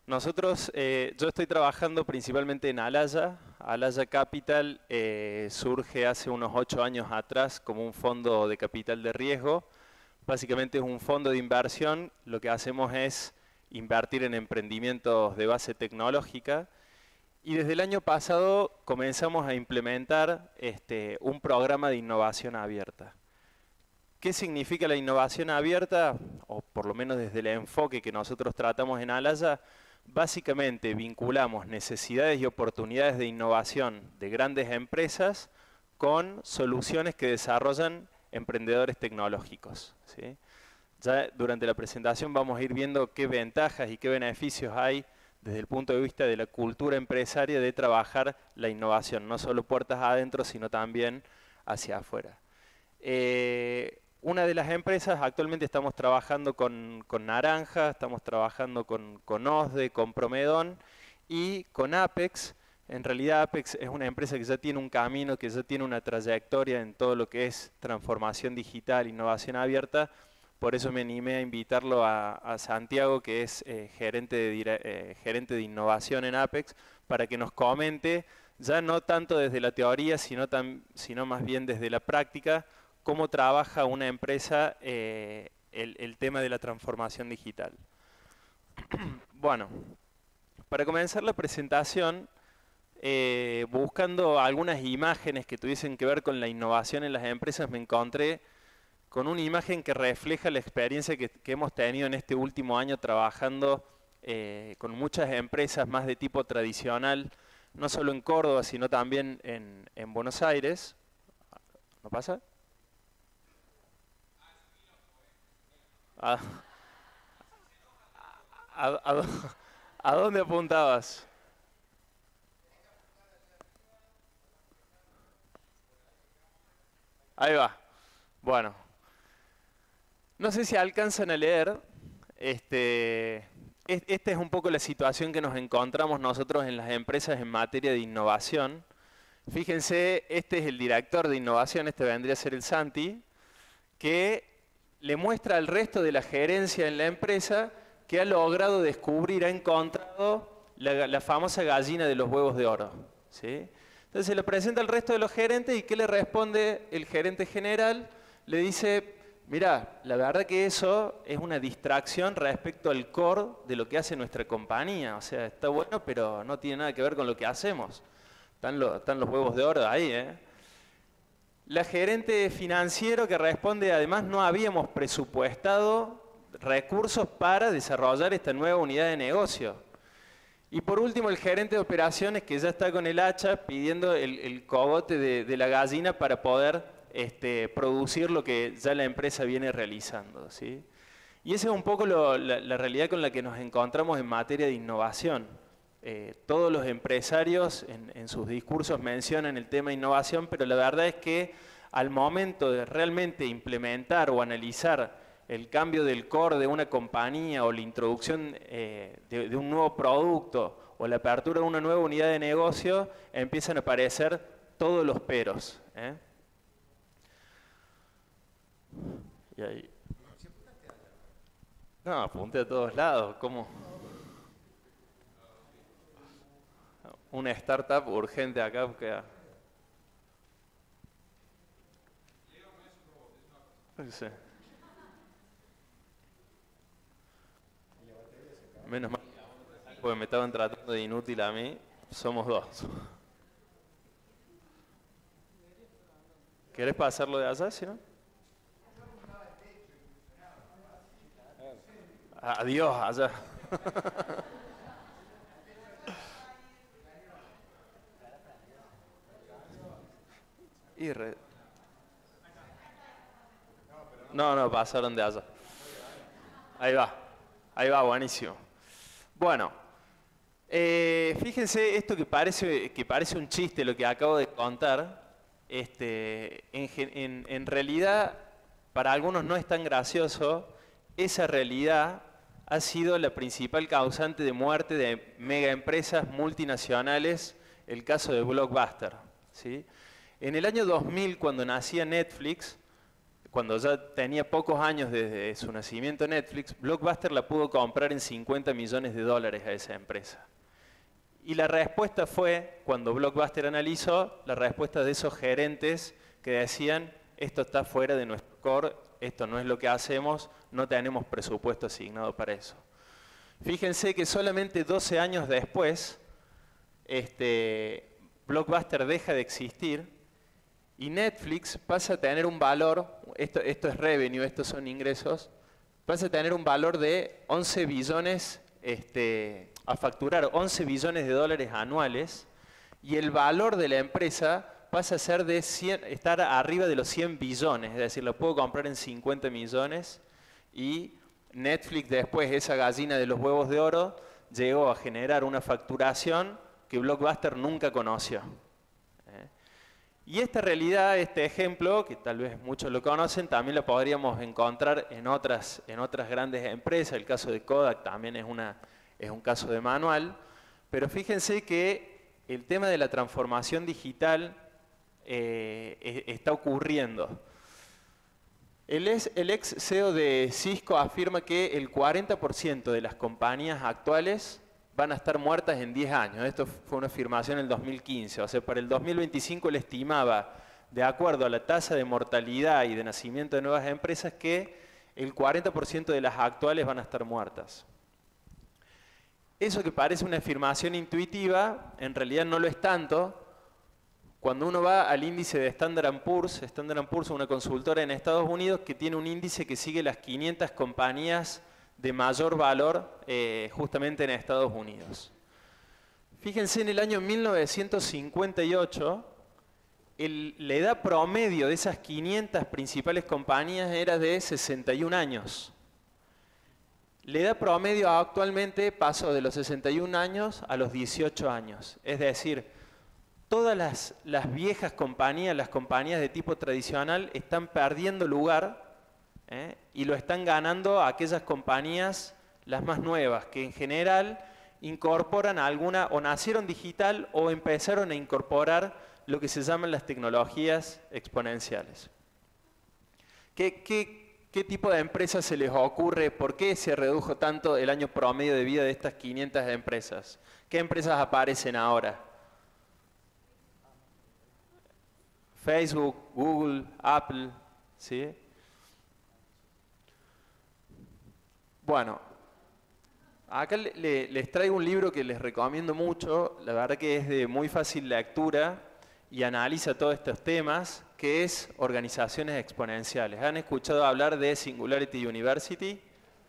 Nosotros, yo estoy trabajando principalmente en Alaya. Alaya Capital surge hace unos 8 años atrás como un fondo de capital de riesgo. Básicamente es un fondo de inversión. Lo que hacemos es invertir en emprendimientos de base tecnológica. Y desde el año pasado comenzamos a implementar un programa de innovación abierta. ¿Qué significa la innovación abierta? O por lo menos desde el enfoque que nosotros tratamos en Alaya, básicamente vinculamos necesidades y oportunidades de innovación de grandes empresas con soluciones que desarrollan emprendedores tecnológicos, ¿sí? Ya durante la presentación vamos a ir viendo qué ventajas y qué beneficios hay desde el punto de vista de la cultura empresaria de trabajar la innovación, no solo puertas adentro, sino también hacia afuera. Una de las empresas, actualmente estamos trabajando con Naranja, estamos trabajando con OSDE, con Promedon y con Apex. En realidad Apex es una empresa que ya tiene un camino, que ya tiene una trayectoria en todo lo que es transformación digital, innovación abierta. Por eso me animé a invitarlo a Santiago, que es gerente de innovación en Apex, para que nos comente, ya no tanto desde la teoría, sino más bien desde la práctica, cómo trabaja una empresa el tema de la transformación digital. Bueno, para comenzar la presentación, buscando algunas imágenes que tuviesen que ver con la innovación en las empresas, me encontré con una imagen que refleja la experiencia que hemos tenido en este último año trabajando con muchas empresas más de tipo tradicional, no solo en Córdoba, sino también en Buenos Aires. ¿No pasa? ¿A, a- a- a dónde apuntabas? Ahí va. Bueno, no sé si alcanzan a leer. Esta es un poco la situación que nos encontramos nosotros en las empresas en materia de innovación. Fíjense, este es el director de innovación, este vendría a ser el Santi, que le muestra al resto de la gerencia en la empresa que ha logrado descubrir, ha encontrado la famosa gallina de los huevos de oro, ¿sí? Entonces se le presenta al resto de los gerentes y ¿qué le responde el gerente general? Le dice, mirá, la verdad que eso es una distracción respecto al core de lo que hace nuestra compañía. O sea, está bueno, pero no tiene nada que ver con lo que hacemos. Están los huevos de oro ahí, ¿eh? La gerente financiero que responde, además no habíamos presupuestado recursos para desarrollar esta nueva unidad de negocio. Y por último, el gerente de operaciones que ya está con el hacha pidiendo el cogote de la gallina para poder producir lo que ya la empresa viene realizando, ¿sí? Y esa es un poco la realidad con la que nos encontramos en materia de innovación. Todos los empresarios en sus discursos mencionan el tema de innovación, pero la verdad es que al momento de realmente implementar o analizar el cambio del core de una compañía o la introducción de un nuevo producto o la apertura de una nueva unidad de negocio, empiezan a aparecer todos los peros, ¿eh? Y ahí. No, apunte a todos lados, ¿cómo? Una startup urgente acá porque... Sí. Menos mal, porque me estaban tratando de inútil a mí. Somos dos. ¿Querés pasarlo de allá, si no? Adiós, allá. Y No, no, pasaron de allá. Ahí va, buenísimo. Bueno, fíjense esto que parece un chiste lo que acabo de contar. En realidad, para algunos no es tan gracioso. Esa realidad ha sido la principal causante de muerte de mega empresas multinacionales, el caso de Blockbuster, ¿sí? En el año 2000, cuando nacía Netflix, cuando ya tenía pocos años desde su nacimiento Netflix, Blockbuster la pudo comprar en 50 millones de dólares a esa empresa. Y la respuesta fue, cuando Blockbuster analizó, la respuesta de esos gerentes que decían, esto está fuera de nuestro core, esto no es lo que hacemos, no tenemos presupuesto asignado para eso. Fíjense que solamente 12 años después, Blockbuster deja de existir y Netflix pasa a tener un valor, esto es revenue, estos son ingresos, pasa a tener un valor de 11 billones, a facturar 11 billones de dólares anuales, y el valor de la empresa pasa a ser de estar arriba de los 100 billones, es decir, lo puedo comprar en 50 millones, y Netflix después, esa gallina de los huevos de oro, llegó a generar una facturación que Blockbuster nunca conoció. Y esta realidad, este ejemplo, que tal vez muchos lo conocen, también lo podríamos encontrar en otras grandes empresas. El caso de Kodak también es un caso de manual. Pero fíjense que el tema de la transformación digital está ocurriendo. El ex CEO de Cisco afirma que el 40% de las compañías actuales van a estar muertas en 10 años. Esto fue una afirmación en el 2015. O sea, para el 2025 él estimaba, de acuerdo a la tasa de mortalidad y de nacimiento de nuevas empresas, que el 40% de las actuales van a estar muertas. Eso que parece una afirmación intuitiva, en realidad no lo es tanto. Cuando uno va al índice de Standard & Poor's es una consultora en Estados Unidos que tiene un índice que sigue las 500 compañías de mayor valor justamente en Estados Unidos. Fíjense, en el año 1958, la edad promedio de esas 500 principales compañías era de 61 años. La edad promedio actualmente pasó de los 61 años a los 18 años. Es decir, todas las viejas compañías, las compañías de tipo tradicional, están perdiendo lugar y lo están ganando aquellas compañías, las más nuevas, que en general incorporan alguna, o nacieron digital o empezaron a incorporar lo que se llaman las tecnologías exponenciales. ¿Qué tipo de empresas se les ocurre? ¿Por qué se redujo tanto el año promedio de vida de estas 500 empresas? ¿Qué empresas aparecen ahora? Facebook, Google, Apple, ¿sí? Bueno, acá les traigo un libro que les recomiendo mucho, la verdad que es de muy fácil lectura y analiza todos estos temas, que es Organizaciones Exponenciales. ¿Han escuchado hablar de Singularity University?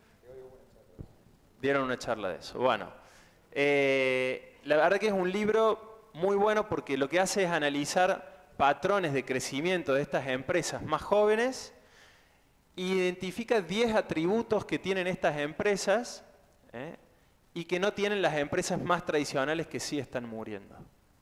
Dieron una charla de eso. Bueno, la verdad que es un libro muy bueno porque lo que hace es analizar patrones de crecimiento de estas empresas más jóvenes. Identifica 10 atributos que tienen estas empresas y que no tienen las empresas más tradicionales que sí están muriendo.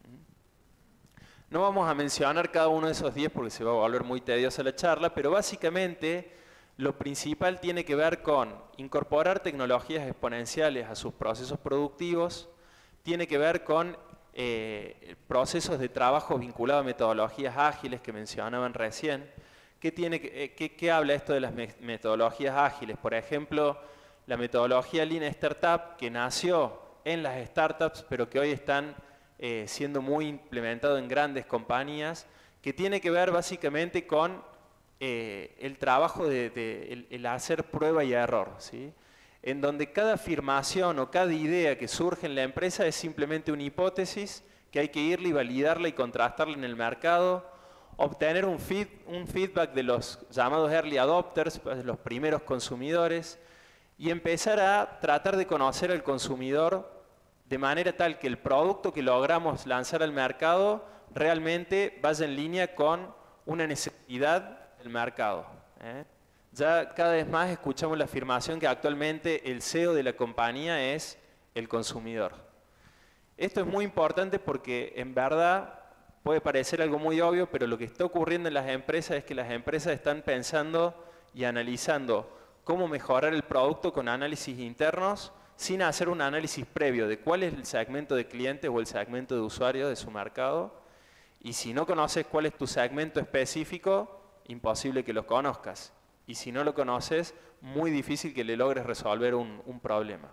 No vamos a mencionar cada uno de esos 10 porque se va a volver muy tediosa la charla, pero básicamente lo principal tiene que ver con incorporar tecnologías exponenciales a sus procesos productivos, tiene que ver con procesos de trabajo vinculados a metodologías ágiles que mencionaban recién. ¿Qué habla esto de las metodologías ágiles? Por ejemplo, la metodología Lean Startup, que nació en las startups, pero que hoy están siendo muy implementado en grandes compañías, que tiene que ver básicamente con el trabajo el hacer prueba y error, ¿sí? En donde cada afirmación o cada idea que surge en la empresa es simplemente una hipótesis que hay que irla y validarla y contrastarla en el mercado, obtener un feedback de los llamados early adopters, de los primeros consumidores, y empezar a tratar de conocer al consumidor de manera tal que el producto que logramos lanzar al mercado realmente vaya en línea con una necesidad del mercado. Ya cada vez más escuchamos la afirmación que actualmente el CEO de la compañía es el consumidor. Esto es muy importante porque en verdad puede parecer algo muy obvio, pero lo que está ocurriendo en las empresas es que las empresas están pensando y analizando cómo mejorar el producto con análisis internos sin hacer un análisis previo de cuál es el segmento de clientes o el segmento de usuarios de su mercado. Y si no conoces cuál es tu segmento específico, imposible que lo conozcas. Y si no lo conoces, muy difícil que le logres resolver un problema.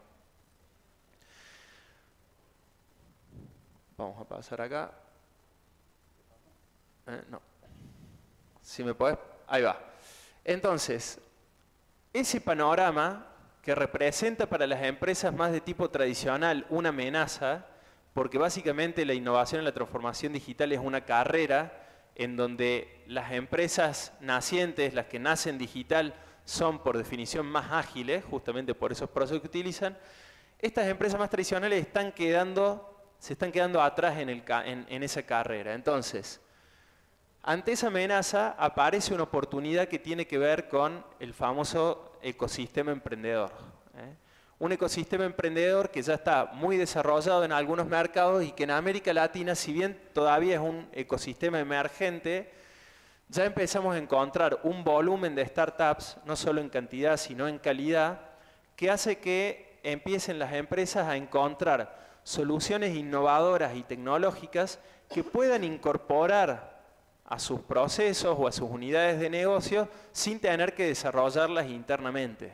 Vamos a pasar acá. No. Si me podés, ahí va. Entonces, ese panorama que representa para las empresas más de tipo tradicional una amenaza, porque básicamente la innovación y la transformación digital es una carrera en donde las empresas nacientes, las que nacen digital, son por definición más ágiles, justamente por esos procesos que utilizan. Estas empresas más tradicionales se están quedando atrás en esa carrera. Entonces, ante esa amenaza aparece una oportunidad que tiene que ver con el famoso ecosistema emprendedor. Un ecosistema emprendedor que ya está muy desarrollado en algunos mercados y que en América Latina, si bien todavía es un ecosistema emergente, ya empezamos a encontrar un volumen de startups, no solo en cantidad, sino en calidad, que hace que empiecen las empresas a encontrar soluciones innovadoras y tecnológicas que puedan incorporar a sus procesos o a sus unidades de negocio sin tener que desarrollarlas internamente.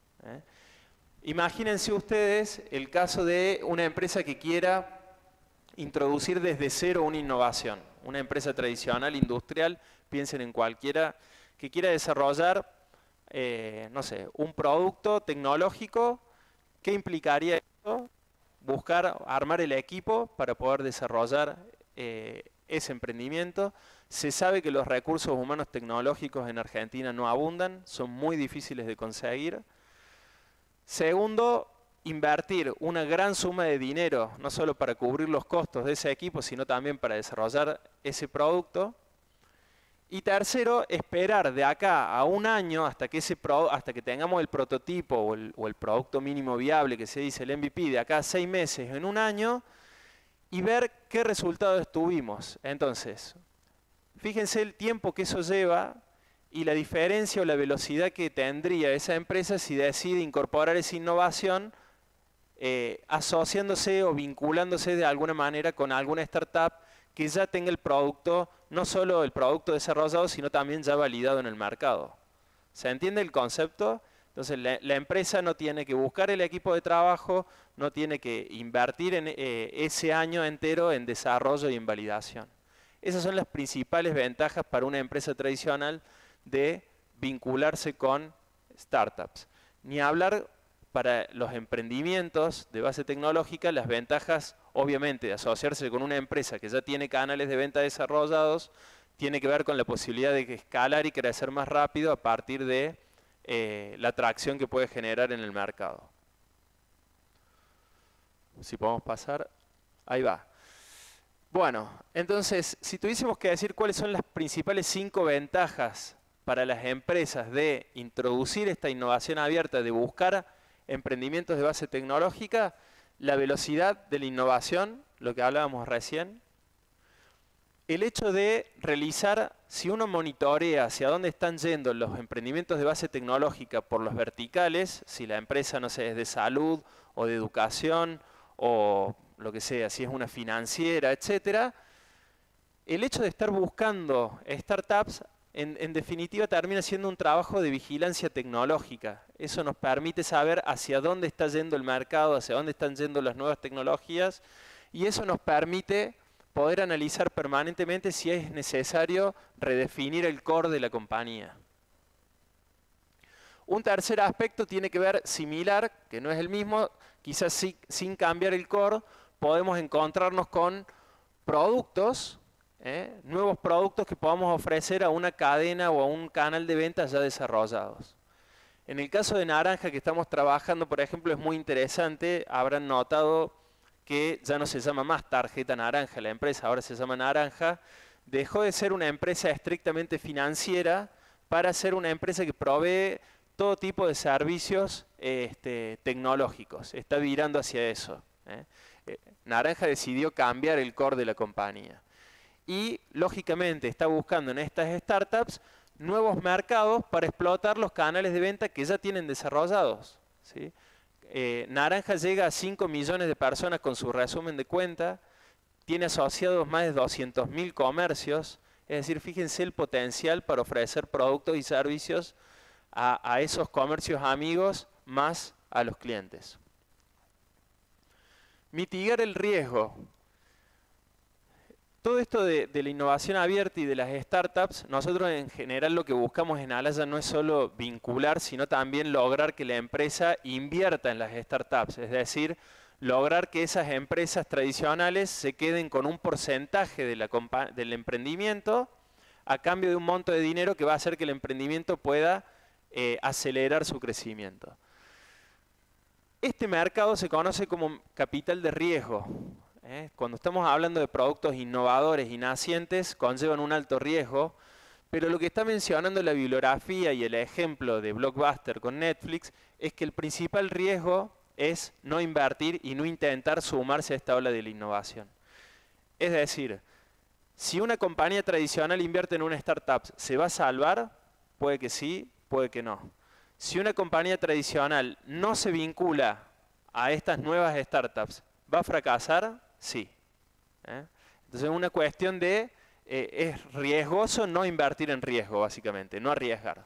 Imagínense ustedes el caso de una empresa que quiera introducir desde cero una innovación. Una empresa tradicional, industrial, piensen en cualquiera, que quiera desarrollar, no sé, un producto tecnológico. ¿Qué implicaría esto? Buscar, armar el equipo para poder desarrollar ese emprendimiento. Se sabe que los recursos humanos tecnológicos en Argentina no abundan, son muy difíciles de conseguir. Segundo, invertir una gran suma de dinero, no solo para cubrir los costos de ese equipo, sino también para desarrollar ese producto. Y tercero, esperar de acá a un año hasta que tengamos el prototipo o el producto mínimo viable, que se dice el MVP, de acá a 6 meses, en un año, y ver qué resultados tuvimos. Entonces, fíjense el tiempo que eso lleva y la diferencia o la velocidad que tendría esa empresa si decide incorporar esa innovación asociándose o vinculándose de alguna manera con alguna startup que ya tenga el producto, no solo el producto desarrollado, sino también ya validado en el mercado. ¿Se entiende el concepto? Entonces la empresa no tiene que buscar el equipo de trabajo, no tiene que invertir en ese año entero en desarrollo y en validación. Esas son las principales ventajas para una empresa tradicional de vincularse con startups. Ni hablar para los emprendimientos de base tecnológica, las ventajas, obviamente, de asociarse con una empresa que ya tiene canales de venta desarrollados, tiene que ver con la posibilidad de escalar y crecer más rápido a partir de la atracción que puede generar en el mercado. Si podemos pasar, ahí va. Bueno, entonces, si tuviésemos que decir cuáles son las principales 5 ventajas para las empresas de introducir esta innovación abierta, de buscar emprendimientos de base tecnológica, la velocidad de la innovación, lo que hablábamos recién, el hecho de realizar, si uno monitorea hacia dónde están yendo los emprendimientos de base tecnológica por los verticales, si la empresa, no sé, es de salud o de educación o lo que sea, si es una financiera, etcétera, el hecho de estar buscando startups, en definitiva, termina siendo un trabajo de vigilancia tecnológica. Eso nos permite saber hacia dónde está yendo el mercado, hacia dónde están yendo las nuevas tecnologías, y eso nos permite poder analizar permanentemente si es necesario redefinir el core de la compañía. Un tercer aspecto tiene que ver similar, que no es el mismo, quizás sí, sin cambiar el core, podemos encontrarnos con productos, nuevos productos que podamos ofrecer a una cadena o a un canal de ventas ya desarrollados. En el caso de Naranja que estamos trabajando, por ejemplo, es muy interesante, habrán notado que ya no se llama más Tarjeta Naranja la empresa, ahora se llama Naranja, dejó de ser una empresa estrictamente financiera para ser una empresa que provee todo tipo de servicios tecnológicos, está virando hacia eso. Naranja decidió cambiar el core de la compañía. Y, lógicamente, está buscando en estas startups nuevos mercados para explotar los canales de venta que ya tienen desarrollados, ¿sí? Naranja llega a 5 millones de personas con su resumen de cuenta, tiene asociados más de 200.000 comercios, Es decir, fíjense el potencial para ofrecer productos y servicios a esos comercios amigos más a los clientes. Mitigar el riesgo. Todo esto de la innovación abierta y de las startups, nosotros en general lo que buscamos en Alaya no es solo vincular, sino también lograr que la empresa invierta en las startups. Es decir, lograr que esas empresas tradicionales se queden con un porcentaje del emprendimiento a cambio de un monto de dinero que va a hacer que el emprendimiento pueda acelerar su crecimiento. Este mercado se conoce como capital de riesgo. Cuando estamos hablando de productos innovadores y nacientes, conllevan un alto riesgo, pero lo que está mencionando la bibliografía y el ejemplo de Blockbuster con Netflix es que el principal riesgo es no invertir y no intentar sumarse a esta ola de la innovación. Es decir, si una compañía tradicional invierte en una startup, ¿se va a salvar? Puede que sí, puede que no. Si una compañía tradicional no se vincula a estas nuevas startups, ¿va a fracasar? Sí. Entonces es una cuestión de, es riesgoso no invertir en riesgo, básicamente, no arriesgar.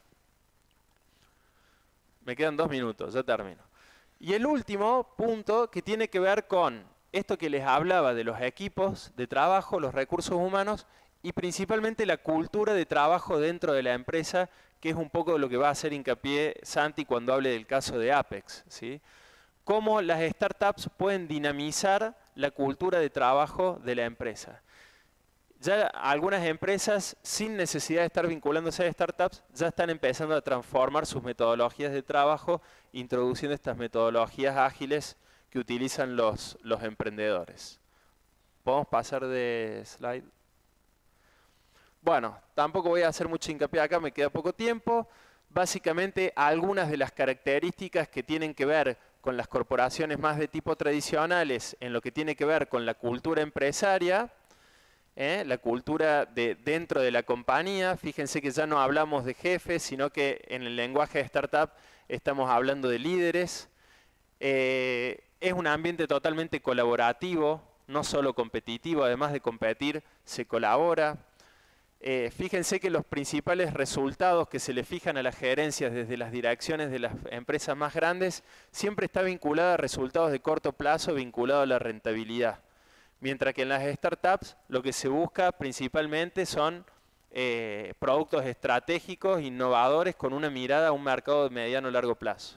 Me quedan 2 minutos, ya termino. Y el último punto que tiene que ver con esto que les hablaba de los equipos de trabajo, los recursos humanos y principalmente la cultura de trabajo dentro de la empresa, que es un poco lo que va a hacer hincapié Santi cuando hable del caso de Apex, ¿sí? Cómo las startups pueden dinamizar la cultura de trabajo de la empresa. Ya algunas empresas, sin necesidad de estar vinculándose a startups, ya están empezando a transformar sus metodologías de trabajo, introduciendo estas metodologías ágiles que utilizan los emprendedores. ¿Podemos pasar de slide? Bueno, tampoco voy a hacer mucho hincapié acá, me queda poco tiempo. Básicamente, algunas de las características que tienen que ver con las corporaciones más de tipo tradicionales, en lo que tiene que ver con la cultura empresaria, la cultura dentro de la compañía. Fíjense que ya no hablamos de jefes, sino que en el lenguaje de startup estamos hablando de líderes. Es un ambiente totalmente colaborativo, no solo competitivo, además de competir, se colabora. Fíjense que los principales resultados que se le fijan a las gerencias desde las direcciones de las empresas más grandes siempre está vinculada a resultados de corto plazo, vinculado a la rentabilidad. Mientras que en las startups lo que se busca principalmente son productos estratégicos, innovadores, con una mirada a un mercado de mediano a largo plazo.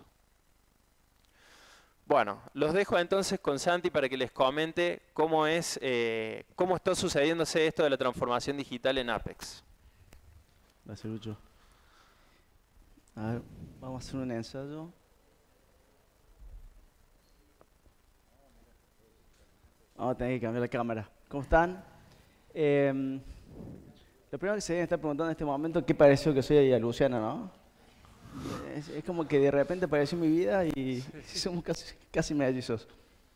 Bueno, los dejo entonces con Santi para que les comente cómo está sucediéndose esto de la transformación digital en Apex. Gracias, Lucho. A ver, vamos a hacer un ensayo. Vamos a tener que cambiar la cámara. ¿Cómo están? Lo primero que se deben estar preguntando en este momento, ¿qué pareció que soy a Luciano, no? Es como que de repente apareció mi vida y somos casi mellizos.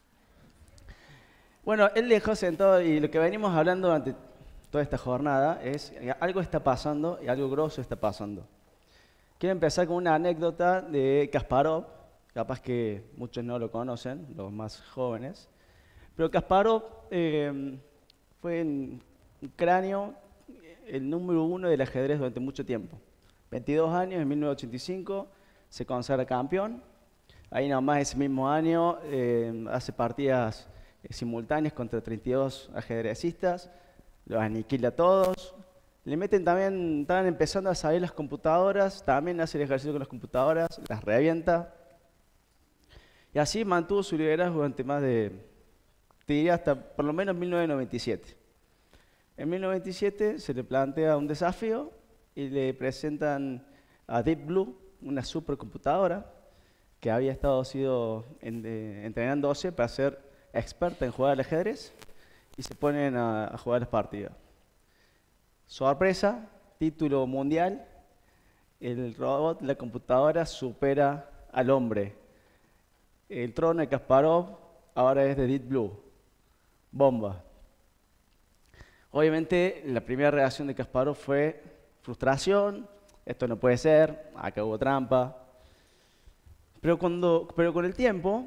Bueno, él dejó sentado y lo que venimos hablando durante toda esta jornada es algo está pasando y algo grosso está pasando. Quiero empezar con una anécdota de Kasparov, capaz que muchos no lo conocen, los más jóvenes. Pero Kasparov fue en Ucrania el número 1 del ajedrez durante mucho tiempo. 22 años, en 1985 se consagra campeón. Ahí nomás ese mismo año hace partidas simultáneas contra 32 ajedrecistas, los aniquila a todos. Le meten también, estaban empezando a salir las computadoras, también hace el ejercicio con las computadoras, las revienta. Y así mantuvo su liderazgo durante más de, te diría hasta por lo menos 1997. En 1997 se le plantea un desafío y le presentan a Deep Blue, una supercomputadora que había sido entrenándose para ser experta en jugar al ajedrez, y se ponen a jugar las partidas. Sorpresa, título mundial, el robot, la computadora supera al hombre. El trono de Kasparov ahora es de Deep Blue. Bomba. Obviamente la primera reacción de Kasparov fue frustración, esto no puede ser, acá hubo trampa. Pero con el tiempo,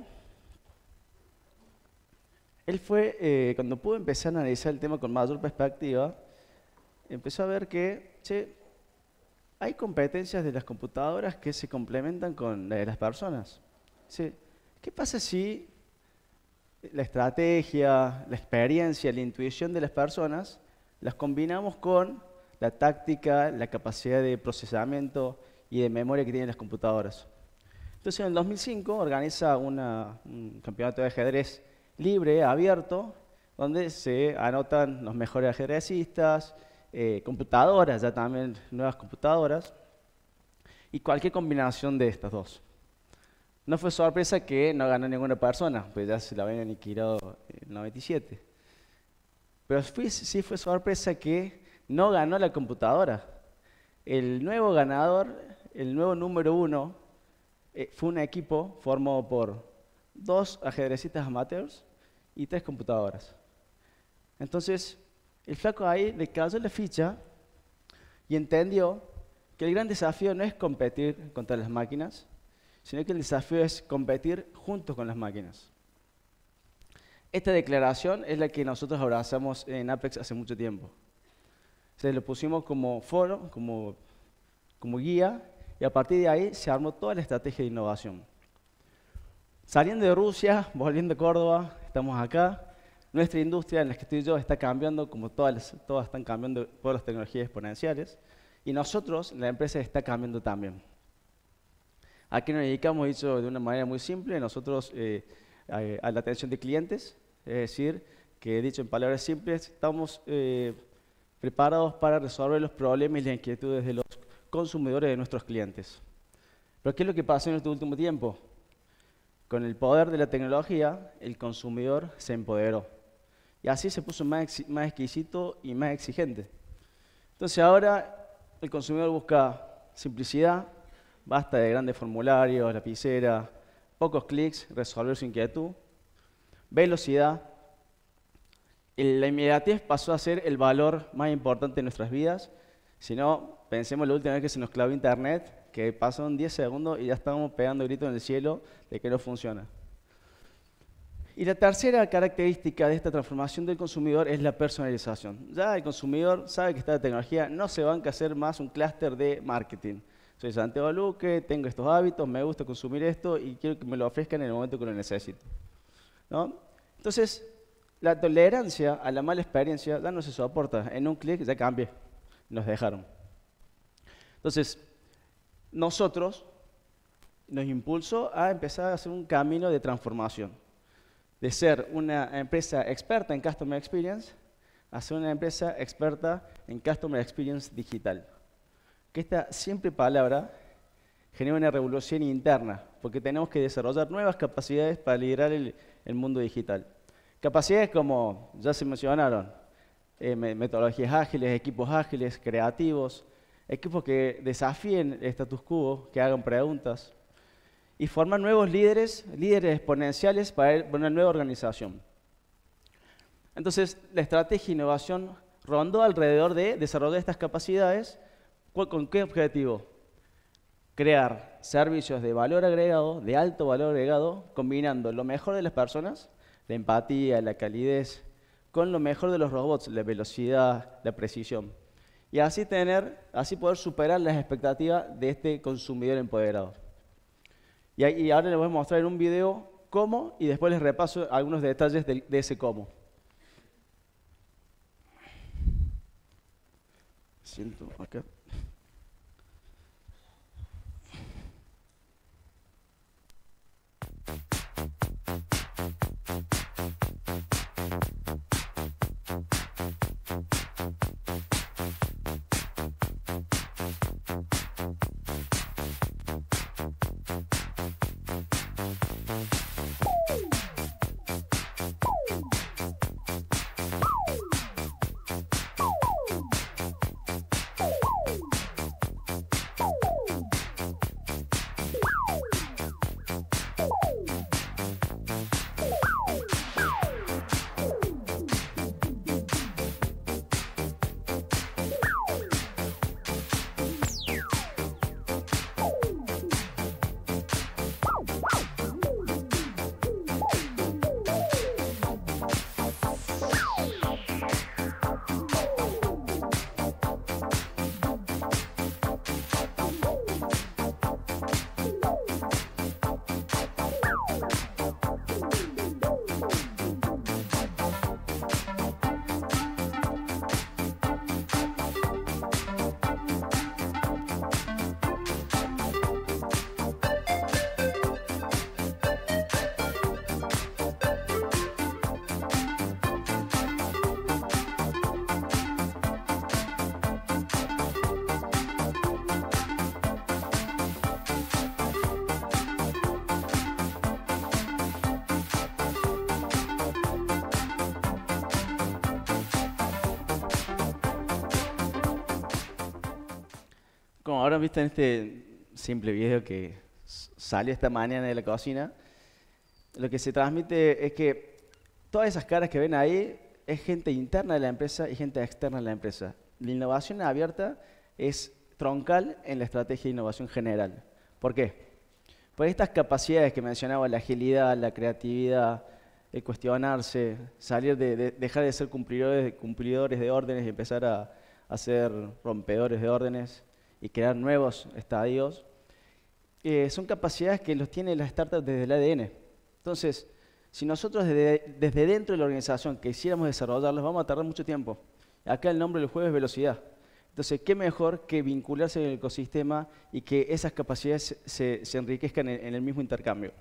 él cuando pudo empezar a analizar el tema con mayor perspectiva, empezó a ver que, che, hay competencias de las computadoras que se complementan con las de las personas. Sí. ¿Qué pasa si la estrategia, la experiencia, la intuición de las personas las combinamos con la táctica, la capacidad de procesamiento y de memoria que tienen las computadoras? Entonces, en el 2005 organiza un campeonato de ajedrez libre, abierto, donde se anotan los mejores ajedrecistas, computadoras, ya también nuevas computadoras, y cualquier combinación de estas dos. No fue sorpresa que no ganó ninguna persona, pues ya se la habían aniquilado en el 97. Pero sí fue sorpresa que no ganó la computadora. El nuevo ganador, el nuevo número 1, fue un equipo formado por 2 ajedrecistas amateurs y 3 computadoras. Entonces, el flaco ahí le cayó la ficha y entendió que el gran desafío no es competir contra las máquinas, sino que el desafío es competir junto con las máquinas. Esta declaración es la que nosotros abrazamos en Apex hace mucho tiempo. Se lo pusimos como foro, como guía, y a partir de ahí se armó toda la estrategia de innovación. Saliendo de Rusia, volviendo a Córdoba, estamos acá. Nuestra industria en la que estoy yo está cambiando, como todas están cambiando por las tecnologías exponenciales. Y nosotros, la empresa, está cambiando también. ¿A qué nos dedicamos? Dicho de una manera muy simple, nosotros a la atención de clientes, es decir, que dicho en palabras simples, estamos preparados para resolver los problemas y las inquietudes de los consumidores de nuestros clientes. Pero ¿qué es lo que pasó en este último tiempo? Con el poder de la tecnología, el consumidor se empoderó. Y así se puso más exquisito y más exigente. Entonces ahora el consumidor busca simplicidad, basta de grandes formularios, lapicera, pocos clics, resolver su inquietud, velocidad. La inmediatez pasó a ser el valor más importante de nuestras vidas. Si no, pensemos la última vez que se nos clavó internet, que pasaron 10 segundos y ya estábamos pegando gritos en el cielo de que no funciona. Y la tercera característica de esta transformación del consumidor es la personalización. Ya el consumidor sabe que está la tecnología, no se banca a hacer más un clúster de marketing. Soy Santiago Luque, tengo estos hábitos, me gusta consumir esto y quiero que me lo ofrezcan en el momento que lo necesito, ¿no? Entonces, la tolerancia a la mala experiencia ya no se soporta. En un clic ya cambié, nos dejaron. Entonces, nosotros nos impulsó a empezar a hacer un camino de transformación. De ser una empresa experta en Customer Experience a ser una empresa experta en Customer Experience digital. Que esta simple palabra genera una revolución interna, porque tenemos que desarrollar nuevas capacidades para liderar el mundo digital. Capacidades como, ya se mencionaron, metodologías ágiles, equipos ágiles, creativos, equipos que desafíen el status quo, que hagan preguntas, y formar nuevos líderes exponenciales para una nueva organización. Entonces, la estrategia de innovación rondó alrededor de desarrollar estas capacidades. ¿Con qué objetivo? Crear servicios de valor agregado, de alto valor agregado, combinando lo mejor de las personas, la empatía, la calidez, con lo mejor de los robots, la velocidad, la precisión. Y así poder superar las expectativas de este consumidor empoderado. Y ahora les voy a mostrar en un video cómo y después les repaso algunos detalles de ese cómo. Siento acá. Como habrán visto en este simple video que salió esta mañana de la cocina, lo que se transmite es que todas esas caras que ven ahí es gente interna de la empresa y gente externa de la empresa. La innovación abierta es troncal en la estrategia de innovación general. ¿Por qué? Por estas capacidades que mencionaba, la agilidad, la creatividad, el cuestionarse, salir dejar de ser cumplidores de órdenes y empezar a ser rompedores de órdenes y crear nuevos estadios, son capacidades que los tienen las startups desde el ADN. Entonces, si nosotros desde dentro de la organización quisiéramos desarrollarlos, vamos a tardar mucho tiempo. Acá el nombre del juego es velocidad. Entonces, ¿qué mejor que vincularse en el ecosistema y que esas capacidades se enriquezcan en el mismo intercambio?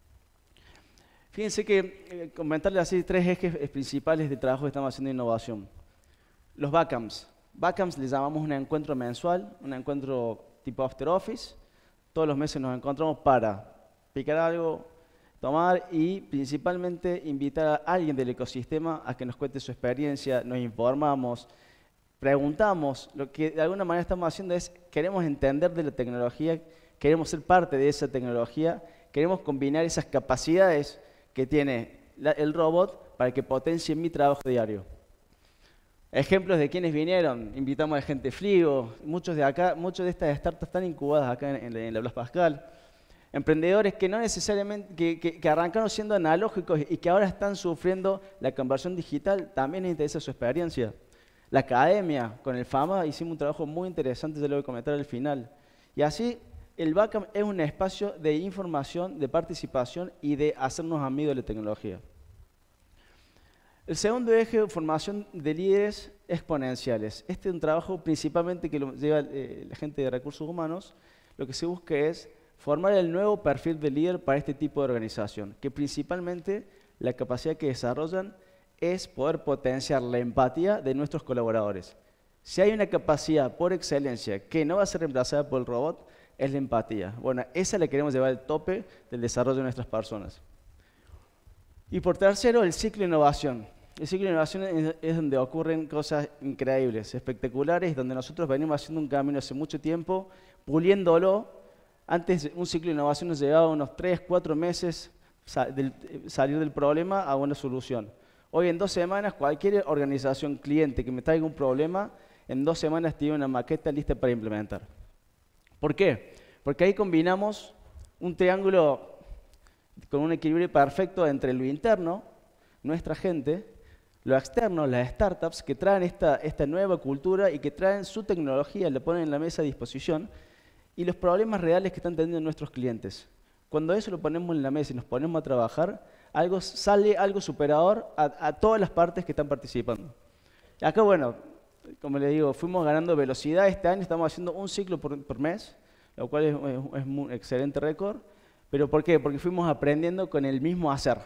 Fíjense que comentarles así 3 ejes principales de trabajo que estamos haciendo en innovación. Los Backcamps. Backcamps les llamamos un encuentro mensual, un encuentro tipo after office. Todos los meses nos encontramos para picar algo, tomar y principalmente invitar a alguien del ecosistema a que nos cuente su experiencia, nos informamos, preguntamos. Lo que de alguna manera estamos haciendo es, queremos entender de la tecnología, queremos ser parte de esa tecnología, queremos combinar esas capacidades que tiene el robot para que potencie mi trabajo diario. Ejemplos de quienes vinieron, invitamos a gente Fligo, muchos de estas startups están incubadas acá en la Blas Pascal. Emprendedores que no necesariamente, que arrancaron siendo analógicos y que ahora están sufriendo la conversión digital, también les interesa su experiencia. La academia, con el FAMA hicimos un trabajo muy interesante, se lo voy a comentar al final. Y así, el Backcamp es un espacio de información, de participación y de hacernos amigos de la tecnología. El segundo eje, formación de líderes exponenciales. Este es un trabajo principalmente que lo lleva la gente de recursos humanos. Lo que se busca es formar el nuevo perfil de líder para este tipo de organización, que principalmente la capacidad que desarrollan es poder potenciar la empatía de nuestros colaboradores. Si hay una capacidad por excelencia que no va a ser reemplazada por el robot, es la empatía. Bueno, esa la queremos llevar al tope del desarrollo de nuestras personas. Y por tercero, el ciclo de innovación. El ciclo de innovación es donde ocurren cosas increíbles, espectaculares, donde nosotros venimos haciendo un camino hace mucho tiempo, puliéndolo. Antes un ciclo de innovación nos llevaba unos 3, 4 meses salir del problema a una solución. Hoy en 2 semanas cualquier organización cliente que me traiga un problema, en 2 semanas tiene una maqueta lista para implementar. ¿Por qué? Porque ahí combinamos un triángulo con un equilibrio perfecto entre lo interno, nuestra gente, lo externo, las startups que traen esta nueva cultura y que traen su tecnología, la ponen en la mesa a disposición, y los problemas reales que están teniendo nuestros clientes. Cuando eso lo ponemos en la mesa y nos ponemos a trabajar, sale algo superador a todas las partes que están participando. Acá, bueno, como les digo, fuimos ganando velocidad. Este año estamos haciendo un ciclo por mes, lo cual es un excelente récord. ¿Pero por qué? Porque fuimos aprendiendo con el mismo hacer.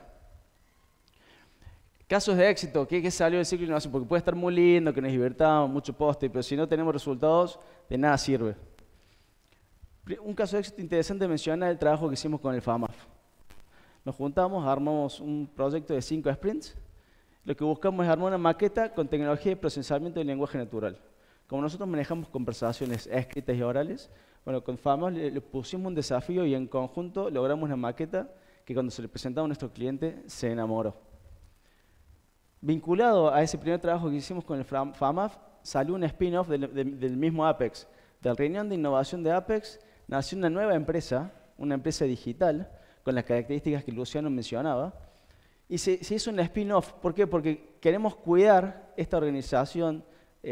Casos de éxito, ¿qué salió del ciclo de innovación? Porque puede estar muy lindo, que nos divertamos, mucho poste, pero si no tenemos resultados, de nada sirve. Un caso de éxito interesante menciona el trabajo que hicimos con el FAMAF. Nos juntamos, armamos un proyecto de 5 sprints. Lo que buscamos es armar una maqueta con tecnología de procesamiento del lenguaje natural. Como nosotros manejamos conversaciones escritas y orales, bueno, con FAMAF le pusimos un desafío y en conjunto logramos una maqueta que cuando se le presentaba a nuestro cliente se enamoró. Vinculado a ese primer trabajo que hicimos con el FAMAF, salió un spin-off del mismo Apex. Del reunión de innovación de Apex nació una nueva empresa, una empresa digital, con las características que Luciano mencionaba, y se hizo un spin-off. ¿Por qué? Porque queremos cuidar esta organización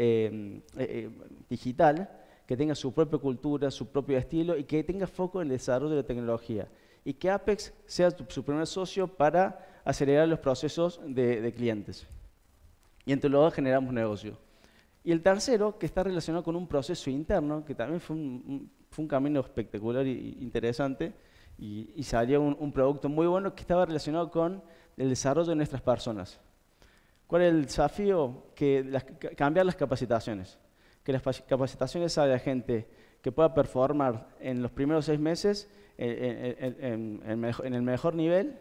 digital, que tenga su propia cultura, su propio estilo, y que tenga foco en el desarrollo de la tecnología. Y que Apex sea su primer socio para acelerar los procesos de clientes. Y entre los dos generamos negocio. Y el tercero, que está relacionado con un proceso interno, que también fue un camino espectacular e interesante, y salió un producto muy bueno que estaba relacionado con el desarrollo de nuestras personas. ¿Cuál es el desafío? Cambiar las capacitaciones. Que las capacitaciones salga de gente que pueda performar en los primeros 6 meses en el mejor nivel.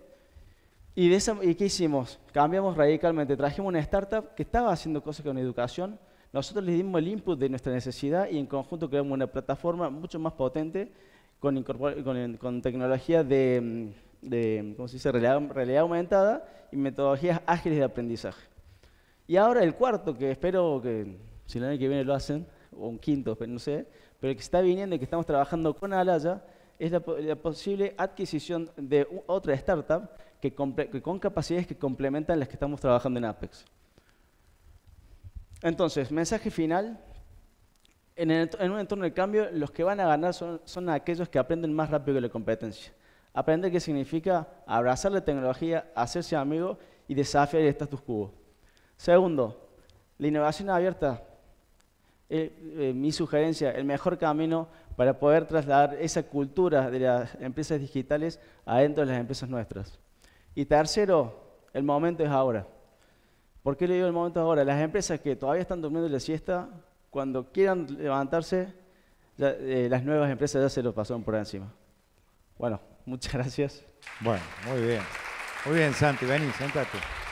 ¿Y qué hicimos? Cambiamos radicalmente. Trajimos una startup que estaba haciendo cosas con educación, nosotros les dimos el input de nuestra necesidad y en conjunto creamos una plataforma mucho más potente con tecnología ¿cómo se dice? Realidad aumentada y metodologías ágiles de aprendizaje. Y ahora el cuarto, que espero que si el año que viene lo hacen, o un quinto, no sé, pero el que está viniendo y que estamos trabajando con Alaya, es la posible adquisición de otra startup con capacidades que complementan las que estamos trabajando en Apex. Entonces, mensaje final. En un entorno de cambio, los que van a ganar son aquellos que aprenden más rápido que la competencia. Aprender qué significa abrazar la tecnología, hacerse amigo y desafiar el status quo. Segundo, la innovación abierta. Mi sugerencia, el mejor camino para poder trasladar esa cultura de las empresas digitales adentro de las empresas nuestras. Y tercero, el momento es ahora. ¿Por qué le digo el momento es ahora? Las empresas que todavía están durmiendo la siesta, cuando quieran levantarse, las nuevas empresas ya se lo pasaron por encima. Bueno, muchas gracias. Bueno, muy bien. Muy bien, Santi, vení, sentate.